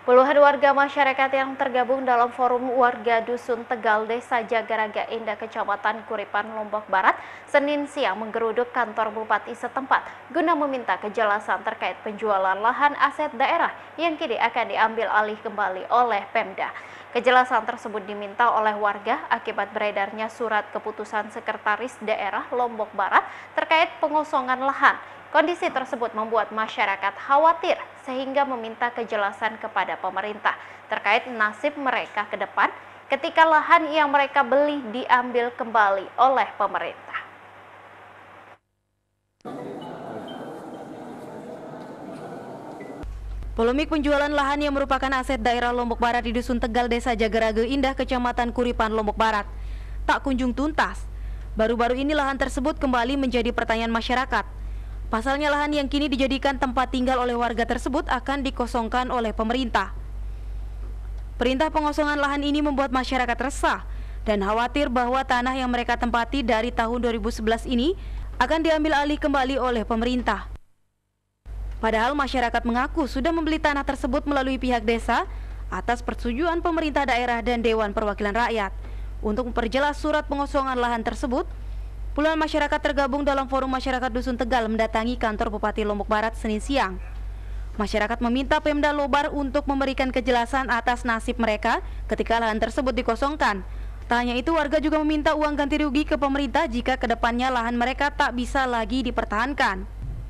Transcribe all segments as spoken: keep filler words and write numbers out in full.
Puluhan warga masyarakat yang tergabung dalam Forum Warga Dusun Tegal, Desa Jagaraga Indah, Kecamatan Kuripan, Lombok Barat, Senin siang menggeruduk kantor bupati setempat guna meminta kejelasan terkait penjualan lahan aset daerah yang kini akan diambil alih kembali oleh Pemda. Kejelasan tersebut diminta oleh warga akibat beredarnya surat keputusan Sekretaris Daerah Lombok Barat terkait pengosongan lahan. Kondisi tersebut membuat masyarakat khawatir sehingga meminta kejelasan kepada pemerintah terkait nasib mereka ke depan ketika lahan yang mereka beli diambil kembali oleh pemerintah. Polemik penjualan lahan yang merupakan aset daerah Lombok Barat di Dusun Tegal, Desa Jagaraga Indah, Kecamatan Kuripan, Lombok Barat tak kunjung tuntas. Baru-baru ini lahan tersebut kembali menjadi pertanyaan masyarakat. Pasalnya lahan yang kini dijadikan tempat tinggal oleh warga tersebut akan dikosongkan oleh pemerintah. Perintah pengosongan lahan ini membuat masyarakat resah dan khawatir bahwa tanah yang mereka tempati dari tahun dua ribu sebelas ini akan diambil alih kembali oleh pemerintah. Padahal masyarakat mengaku sudah membeli tanah tersebut melalui pihak desa atas persetujuan pemerintah daerah dan Dewan Perwakilan Rakyat. Untuk memperjelas surat pengosongan lahan tersebut, puluhan masyarakat tergabung dalam Forum Masyarakat Dusun Tegal mendatangi kantor Bupati Lombok Barat Senin siang. Masyarakat meminta Pemda Lobar untuk memberikan kejelasan atas nasib mereka ketika lahan tersebut dikosongkan. Tak hanya itu, warga juga meminta uang ganti rugi ke pemerintah jika kedepannya lahan mereka tak bisa lagi dipertahankan.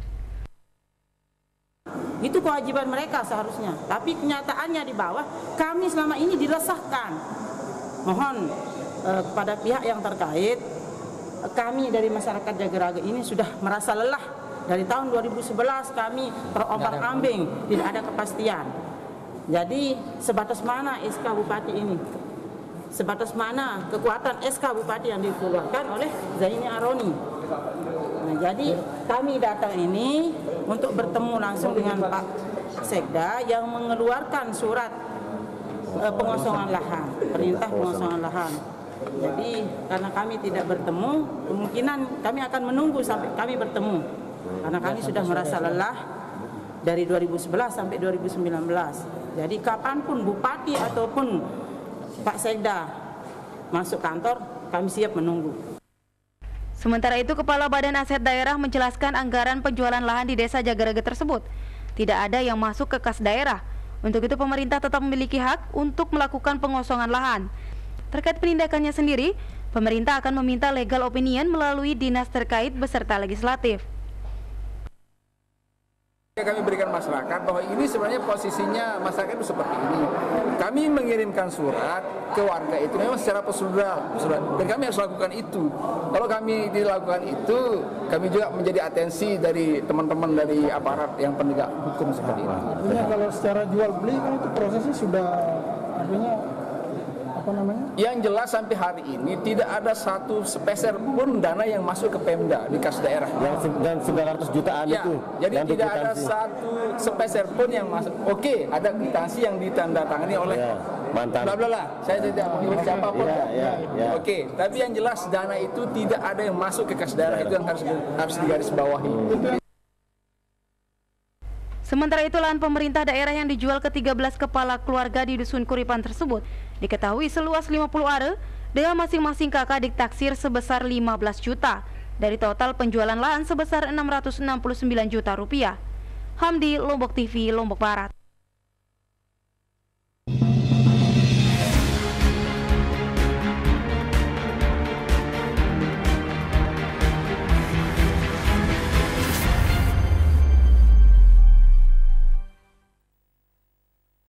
Itu kewajiban mereka seharusnya, tapi kenyataannya di bawah kami selama ini diresahkan. Mohon eh, kepada pihak yang terkait, kami dari masyarakat Jagaraga ini sudah merasa lelah. Dari tahun dua ribu sebelas kami terombang-ambing, tidak ada kepastian. Jadi sebatas mana S K Bupati ini? Sebatas mana kekuatan S K Bupati yang dikeluarkan oleh Zaini Aroni? Nah, jadi kami datang ini untuk bertemu langsung dengan Pak Sekda yang mengeluarkan surat eh, pengosongan lahan, perintah pengosongan lahan. Jadi karena kami tidak bertemu, kemungkinan kami akan menunggu sampai kami bertemu. Karena kami sudah merasa lelah dari dua ribu sebelas sampai dua ribu sembilan belas. Jadi kapanpun Bupati ataupun Pak Sekda masuk kantor, kami siap menunggu. Sementara itu, Kepala Badan Aset Daerah menjelaskan anggaran penjualan lahan di Desa Jagaraga tersebut tidak ada yang masuk ke kas daerah. Untuk itu pemerintah tetap memiliki hak untuk melakukan pengosongan lahan. Terkait penindakannya sendiri, pemerintah akan meminta legal opinion melalui dinas terkait beserta legislatif. Kami berikan masyarakat bahwa ini sebenarnya posisinya masyarakat itu seperti ini. Kami mengirimkan surat ke warga itu memang secara prosedural, dan kami harus lakukan itu. Kalau kami dilakukan itu, kami juga menjadi atensi dari teman-teman dari aparat yang penegak hukum seperti ini. Artinya kalau secara jual beli kan itu prosesnya sudah, artinya apa namanya? Yang jelas sampai hari ini tidak ada satu sepeser pun dana yang masuk ke Pemda di kas daerah. Yang dan sembilan ratus jutaan ya, itu. Jadi tidak ada satu sepeser pun yang masuk. Oke, ada kwitansi yang ditandatangani oleh ya, mantan. Bla bla bla. Saya tidak menyebut siapapun. Ya, ya, ya. Oke, tapi yang jelas dana itu tidak ada yang masuk ke kas daerah, itu yang harus harus digarisbawahi. Hmm. Sementara itu, lahan pemerintah daerah yang dijual ke tiga belas kepala keluarga di Dusun Kuripan tersebut diketahui seluas lima puluh are dengan masing-masing kakak ditaksir sebesar lima belas juta dari total penjualan lahan sebesar enam ratus enam puluh sembilan juta rupiah. Hamdi, Lombok T V, Lombok Barat.